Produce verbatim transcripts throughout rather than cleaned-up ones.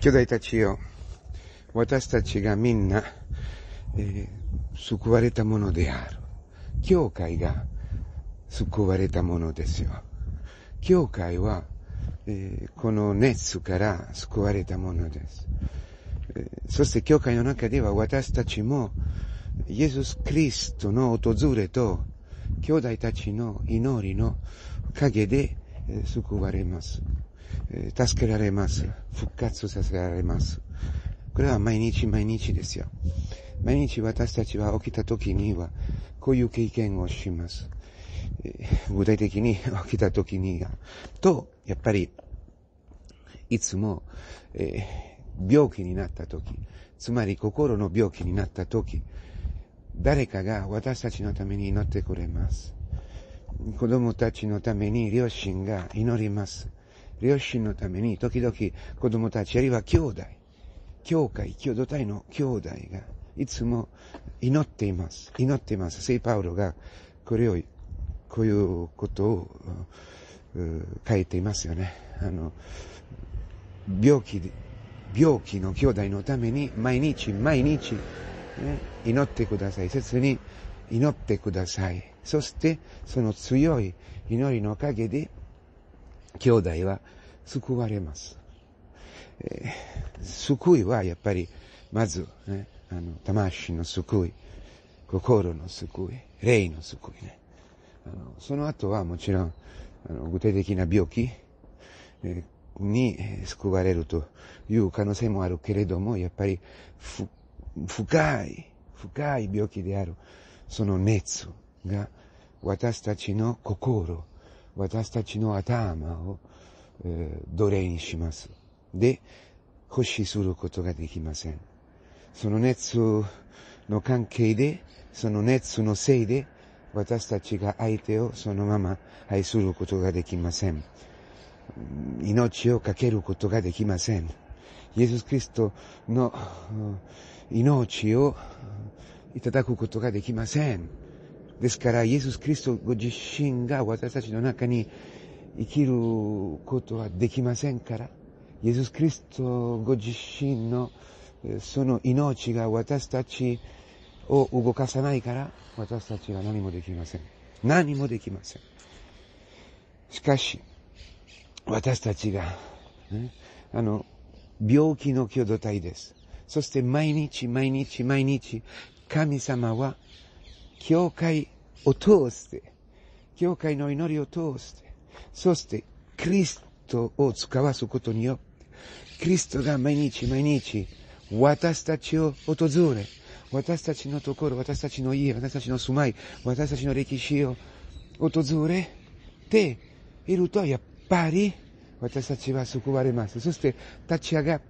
兄弟たちよ、私たちがみんな、えー、救われたものである。教会が救われたものですよ。教会は、えー、この熱から救われたものです。えー、そして教会の中では私たちもイエス・キリストの訪れと兄弟たちの祈りの陰で、えー、救われます。助けられます。復活させられます。これは毎日毎日ですよ。毎日私たちは起きた時にはこういう経験をします。具体的に起きた時にと、やっぱりいつも、えー、病気になった時、つまり心の病気になった時、誰かが私たちのために祈ってくれます。子供たちのために両親が祈ります。両親のために時々子供たちあるいは兄弟、教会、兄弟の兄弟がいつも祈っています。祈っています。聖パウロがこれを、こういうことを書いていますよね。あの、病気で、病気の兄弟のために毎日毎日、ね、祈ってください。切に祈ってください。そしてその強い祈りのおかげで兄弟は救われます。えー、救いはやっぱり、まず、ね、あの、魂の救い、心の救い、霊の救いね。あの、その後はもちろん、あの、具体的な病気、えー、に救われるという可能性もあるけれども、やっぱり、ふ、深い、深い病気である、その熱が、私たちの心、私たちの頭を、えー、奴隷にします。で、保持することができません。その熱の関係で、その熱のせいで、私たちが相手をそのまま愛することができません。命をかけることができません。イエス・キリストの命をいただくことができません。ですから、イエス・キリストご自身が私たちの中に生きることはできませんから、イエス・キリストご自身のその命が私たちを動かさないから、私たちは何もできません。何もできません。しかし、私たちが、ね、あの、病気の兄弟です。そして毎日毎日毎日、神様は、教会を通して、教会の祈りを通して、そして、キリストを使わすことによって、キリストが毎日毎日、私たちを訪れ、私たちのところ、私たちの家、私たちの住まい、私たちの歴史を訪れていると、やっぱり、私たちは救われます。そして、立ち上がって、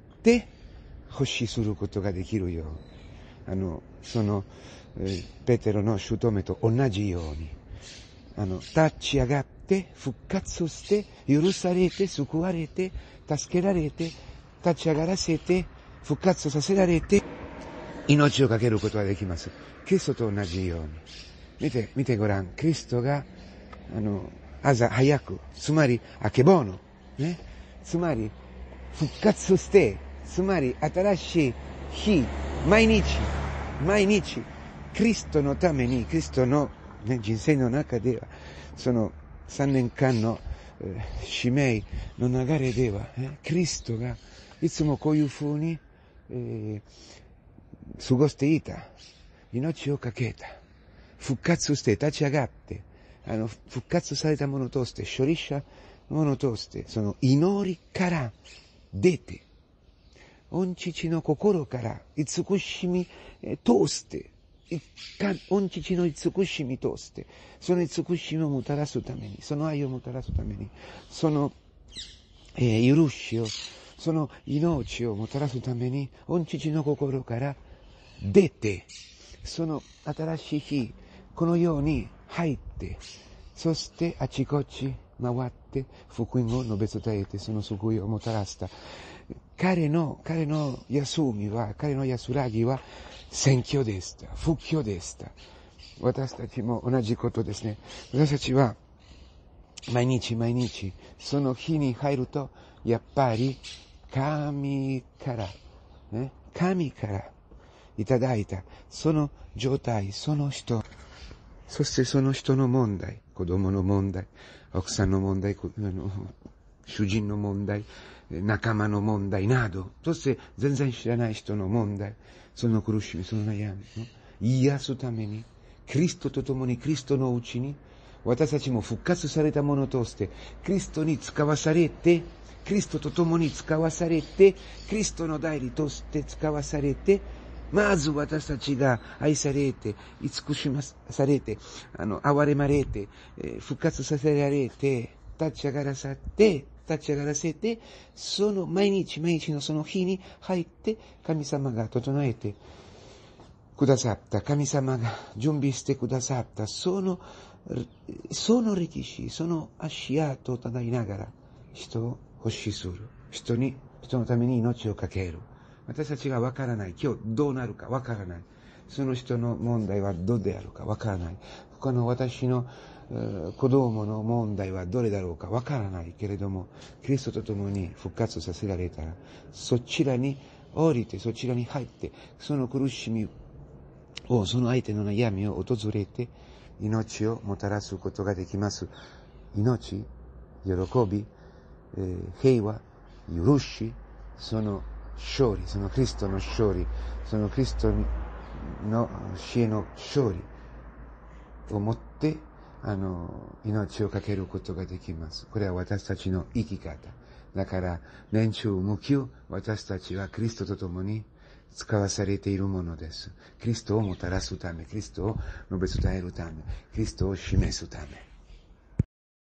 奉仕することができるよう。あの、その、えー、ペテロの姑と同じように、あの、立ち上がって、復活して、許されて、救われて、助けられて、立ち上がらせて、復活させられて、命をかけることができます。キリストと同じように。見て、見てごらん。キリストが、あの、朝早く、つまり、あけぼの、ね。つまり、復活して、つまり、新しい日、毎日、毎日、キリストのために、キリストの、ね、人生の中では、その三年間の、えー、使命の流れでは、ね、キリストがいつもこういう風に、えー、過ごしていた。命をかけた。復活して立ち上がって、あの、復活されたものを通して、処理したものを通して、その祈りから出て、御父の心から慈しみ通して、一貫、御父の慈しみ通して、その慈しみをもたらすために、その愛をもたらすために、その、えー、許しを、その命をもたらすために、御父の心から出て、その新しい日、このように入って、そしてあちこち回って、福音を述べ伝えて、その救いをもたらした。彼の、彼の休みは、彼の安らぎは、宣教でした。復興でした。私たちも同じことですね。私たちは、毎日毎日、その日に入ると、やっぱり、 神から、ね、神からいただいた、その状態、その人、そしてその人の問題、子供の問題、奥さんの問題、あの主人の問題、仲間の問題など、そして全然知らない人の問題、その苦しみ、その悩みを癒すために、キリストと共にキリストのうちに、私たちも復活されたものとして、キリストに使わされて、キリストと共に使わされて、キリストの代理として使わされて、まず私たちが愛されて、慈しまされて、あの、憐れまれて、えー、復活させられて、立ち上がらさて、立ち上がらせて、その毎日毎日のその日に入って、神様が整えてくださった、神様が準備してくださった、その、その歴史、その足跡をただいながら、人を欲しする。人に、人のために命をかける。私たちがわからない。今日どうなるかわからない。その人の問題はどうであるかわからない。他の私の子供の問題はどれだろうかわからないけれども、キリストと共に復活させられたら、そちらに降りて、そちらに入って、その苦しみを、その相手の悩みを訪れて、命をもたらすことができます。命、喜び、えー、平和、許し、その勝利、そのキリストの勝利、そのキリストの死への勝利をもって、あの、命をかけることができます。これは私たちの生き方。だから、年中無休、私たちはキリストと共に使わされているものです。キリストをもたらすため、キリストを述べ伝えるため、キリストを示すため。